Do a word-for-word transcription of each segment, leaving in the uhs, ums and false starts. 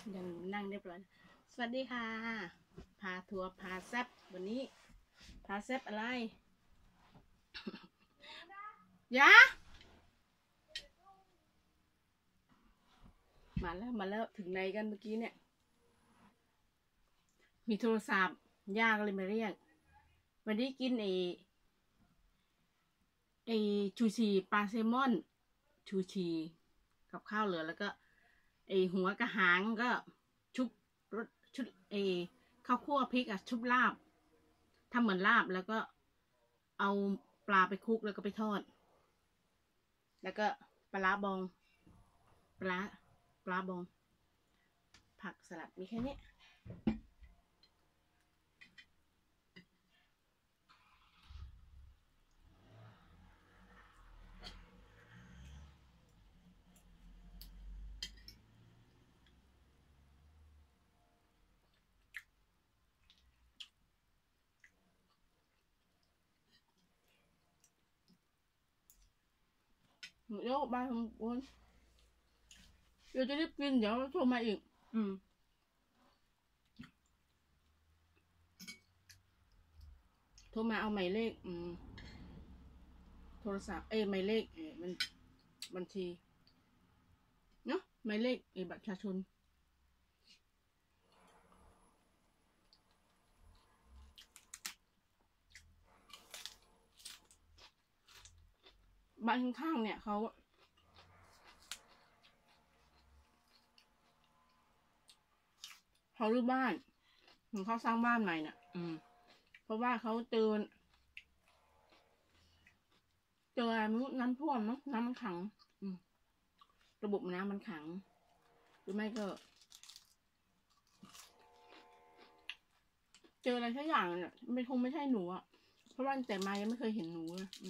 ยังนั่งเรียบร้อยสวัสดีค่ะพาทัวร์พาแซบวันนี้พาแซบอะไรยะมาแล้วมาแล้วถึงไหนกันเมื่อกี้เนี่ยมีโทรศัพท์ย่าก็เลยมาเรียกวันนี้กินไอไอชูชีปลาแซลมอนชูชีกับข้าวเหลือแล้วก็ไอหัวกระหางก็ชุบรสชุดไอข้าวคั่วพริกอะชุบลาบทำเหมือนลาบแล้วก็เอาปลาไปคลุกแล้วก็ไปทอดแล้วก็ปลาบองปลาปลาบองผักสลัดมีแค่นี้เดี๋ยวบ้านของคุณเดี๋ยวจะรีบกินเดี๋ยวโทรมาอีกอืมโทรมาเอาหมายเลขอืมโทรศัพท์เอ้ยหมายเลขเอ้ยมันบัญชีเนาะหมายเลขเอ้ยบัตรประชาชนบ้านข้างๆเนี่ยเขาเขารื้อบ้านเขาสร้างบ้านใหม่น่ะอืมเพราะว่าเขาเจอเจออะไรไม่รู้น้ำท่วมเนาะน้ำมันขังอืมระบบน้ำมันขังหรือไม่ก็เจออะไรสักอย่างเนี่ยไม่คงไม่ใช่หนูอ่ะเพราะว่าแต่มายังไม่เคยเห็นหนูเลยอืม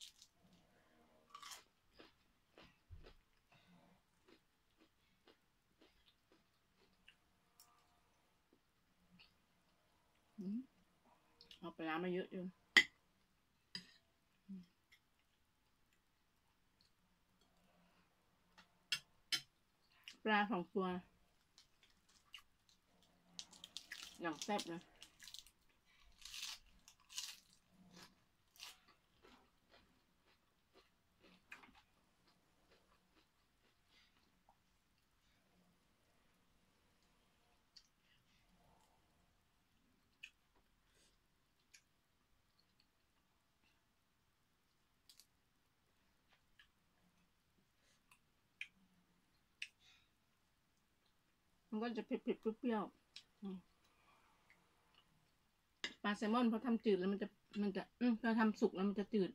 เอาปลามาเยอะอยู่ปลาสองตัวอย่างแซ่บเลยมันก็จะเผ็ดๆเปรี้ยวๆปลาแซลมอนพอทำจืดแล้วมันจะมันจะอืมพอทำสุกแล้วมันจะจืด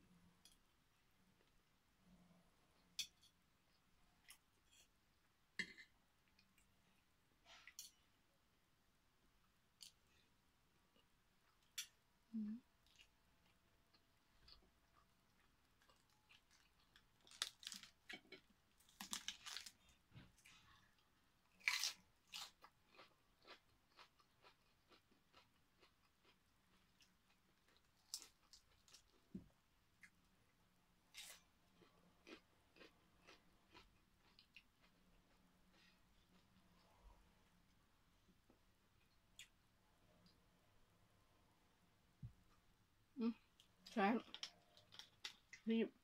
ใช่รีบ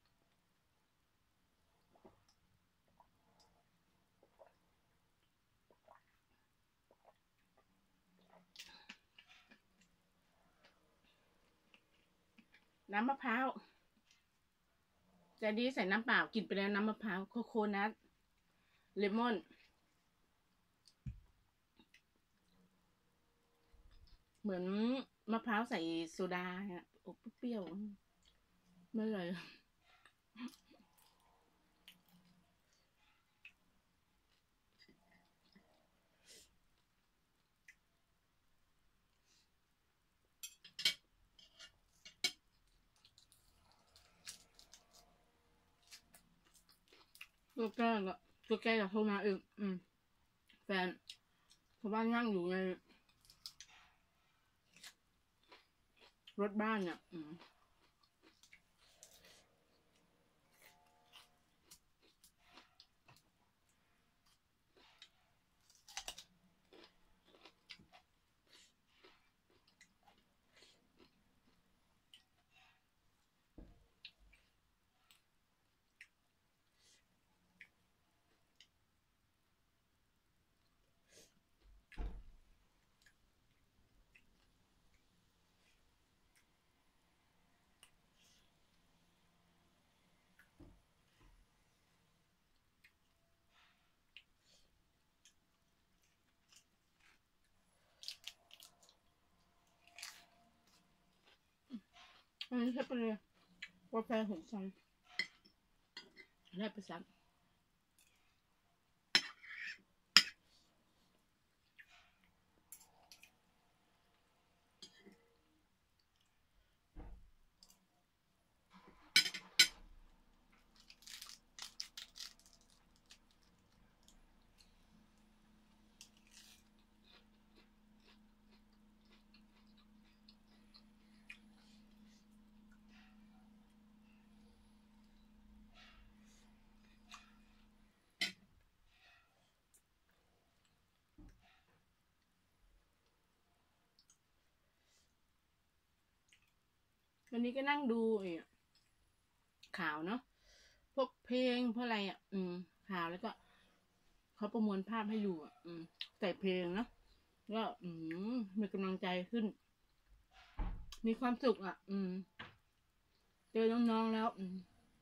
น้ำมะพร้าวแต่ดีใส่น้ำเปล่ากินไปแล้วน้ำมะพร้าวโคโคนัทเลมอนเหมือนมะพร้าวใส่โซดาเนี่ยอบเปรี้ยวไม่เลยตัวแก้ก็ตัวแก้กับโทรมาอีกอืมแฟนเพราะว่านั่งอยู่ในรถบ้านเนี่ยอืมอันนี้ใช่ไปเลยกาแฟหงซังได้ไปซักวันนี้ก็นั่งดูไอ้ข่าวเนาะพวกเพลงพวกอะไรอ่ะอืมข่าวแล้วก็เขาประมวลภาพให้ดูอ่ะอืมใส่เพลงเนาะก็อืมมีกำลังใจขึ้นมีความสุขอ่ะอืมเจอน้องๆแล้วอืม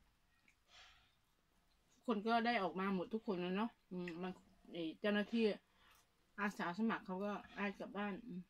คนก็ได้ออกมาหมดทุกคนแล้วเนาะอืมบางเจ้าหน้าที่อาสาสมัครเขาก็ได้กลับบ้านอืม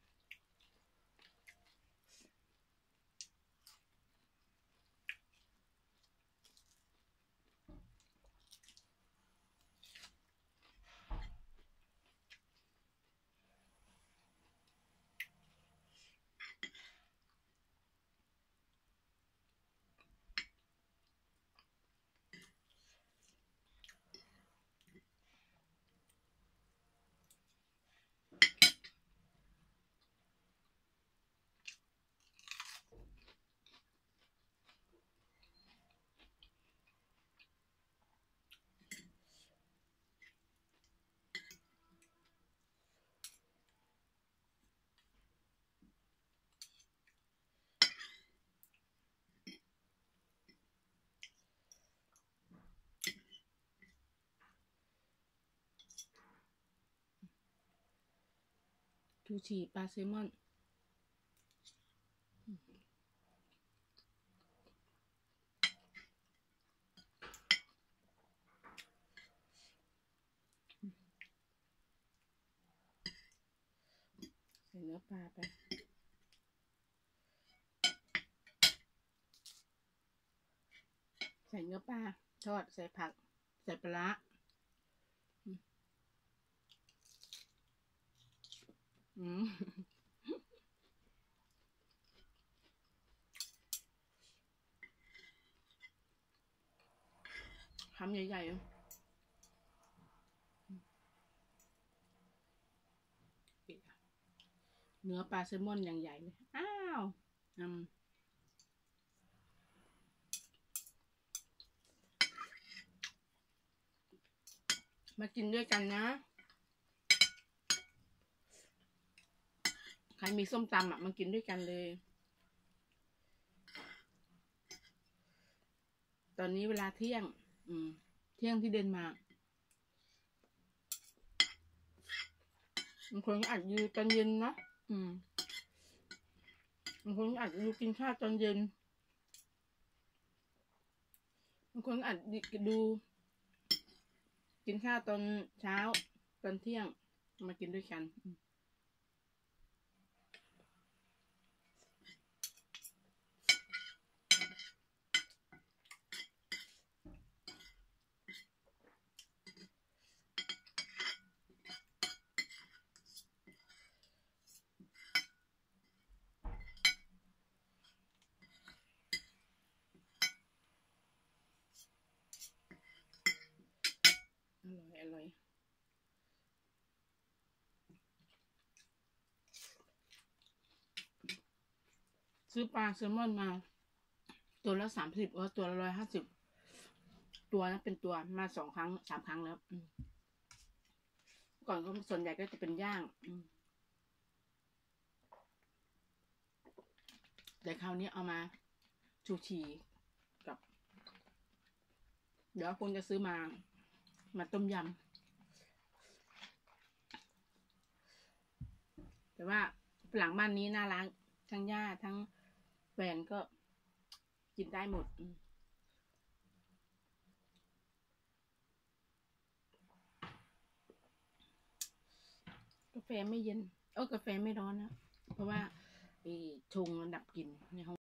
ทูชีปลาแซลมอนใส่เนื้อปลาไปใส่เนื้อปลาทอดใส่ผักใส่ปลาอืมคำใหญ่ๆเนื้อปลาแซลมอนอย่างใหญ่เลยอ้าวอืมมากินด้วยกันนะใครมีส้มตำอ่ะมากินด้วยกันเลยตอนนี้เวลาเที่ยงอืมเที่ยงที่เดนมาร์กบางคนก็อาจอยู่ตอนเย็นนะอืมบางคนก็อาจอยู่กินข้าวตอนเย็นบางคนก็อาจดูกินข้าวตอนเช้าตอนเที่ยงมากินด้วยกันอร่อยอร่อยซื้อปลาแซลมอนมาตัวละสามสิบว่าตัวละร้อยห้าสิบตัวนะเป็นตัวมาสองครั้งสามครั้งแล้วก่อนก็ส่วนใหญ่ก็จะเป็นย่างแต่คราวนี้เอามาชูชีกับเดี๋ยวคนจะซื้อมามาต้มยำแต่ว่าหลังบ้านนี้น่ารักทั้งย่าทั้งแฟนก็กินได้หมดกาแฟไม่เย็นเออกาแฟไม่ร้อนนะเพราะว่าชงระดับกลิ่นในห้อง